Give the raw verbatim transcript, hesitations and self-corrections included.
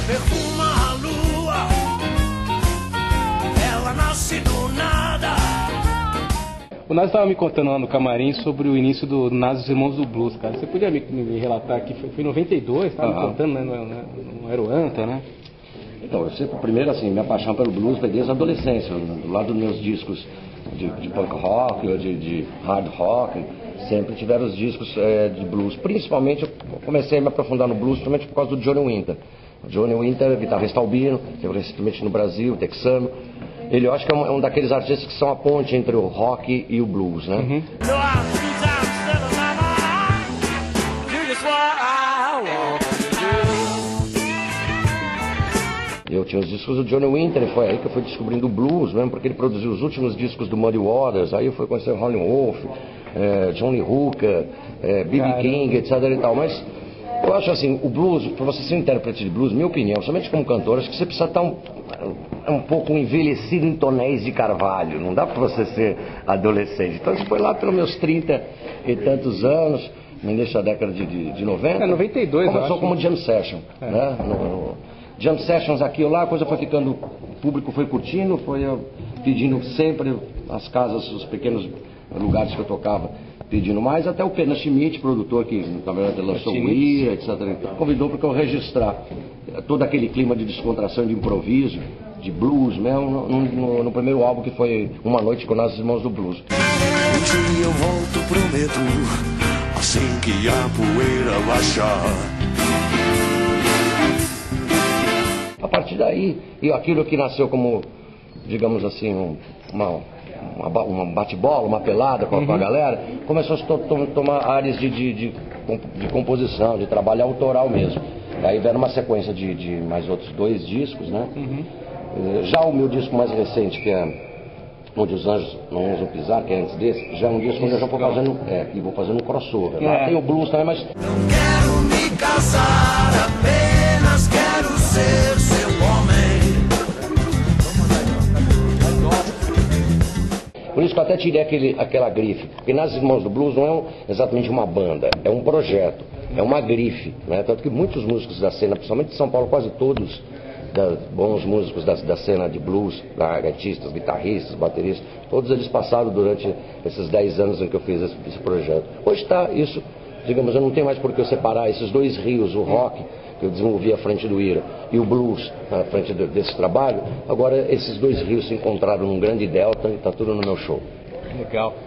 perfuma a lua, ela nasce do nada. O Nazi estava me contando lá no camarim sobre o início do Nazi os Irmãos do Blues, cara. Você podia me, me relatar aqui? Foi, foi em noventa e dois, estava Uhum. me contando, né? No, no, no Aeroanta, né? Então, eu sempre, primeiro assim, minha paixão pelo blues veio desde a adolescência, do lado dos meus discos de, de punk rock ou de, de hard rock, sempre tiveram os discos é, de blues. Principalmente, eu comecei a me aprofundar no blues, principalmente por causa do Johnny Winter. O Johnny Winter, guitarrista albino, teve recentemente no Brasil, texano. Ele, eu acho que é um, é um daqueles artistas que são a ponte entre o rock e o blues, né? Uhum. Eu tinha os discos do Johnny Winter, e foi aí que eu fui descobrindo o blues mesmo, porque ele produziu os últimos discos do Muddy Waters, aí eu fui conhecer o Howlin' Wolf, é, Johnny Hooker, é, B B King, etc e tal, mas eu acho assim, o blues, para você ser intérprete de blues, minha opinião, somente como cantor, acho que você precisa estar um, um pouco envelhecido em tonéis de carvalho, não dá para você ser adolescente. Então isso foi lá pelos meus trinta e tantos anos, no início da década de, de, de noventa. É, noventa e dois, começou eu acho. como jam session, é. né? No, no, jam sessions aqui ou lá, a coisa foi ficando, o público foi curtindo, foi eu, pedindo sempre as casas, os pequenos lugares que eu tocava, pedindo mais, até o Pena Schmidt, produtor que na verdade lançou o I, etc, convidou para que eu registrar todo aquele clima de descontração, de improviso, de blues mesmo, no, no, no primeiro álbum que foi Uma Noite com Nós Irmãos do Blues. Um dia eu volto, prometo, assim que a poeira baixar. A partir daí, e aquilo que nasceu como, digamos assim, um, uma, uma, uma bate-bola, uma pelada com a, com a galera, começou a to, to, tomar áreas de, de, de, de composição, de trabalho autoral mesmo. Aí vieram uma sequência de, de mais outros dois discos, né? Uhum. Já o meu disco mais recente, que é Onde os Anjos Não Ousam Pisar, que é antes desse, já é um disco onde eu já vou fazendo, é, e vou fazendo um crossover. Lá tem o blues também, mas... Não quero me casar, apenas quero ser seu homem. Por isso que eu até tirei aquele, aquela grife, porque Nas Irmãos do Blues não é um, exatamente uma banda, é um projeto, é uma grife, né? Tanto que muitos músicos da cena, principalmente de São Paulo, quase todos, da, bons músicos da, da cena de blues, artistas, guitarristas, bateristas, todos eles passaram durante esses dez anos em que eu fiz esse, esse projeto. Hoje está isso, digamos, eu não tenho mais por que eu separar esses dois rios, o rock, que eu desenvolvi à frente do Ira, e o blues à frente de, desse trabalho. Agora esses dois rios se encontraram num grande delta e está tudo no meu show. Legal.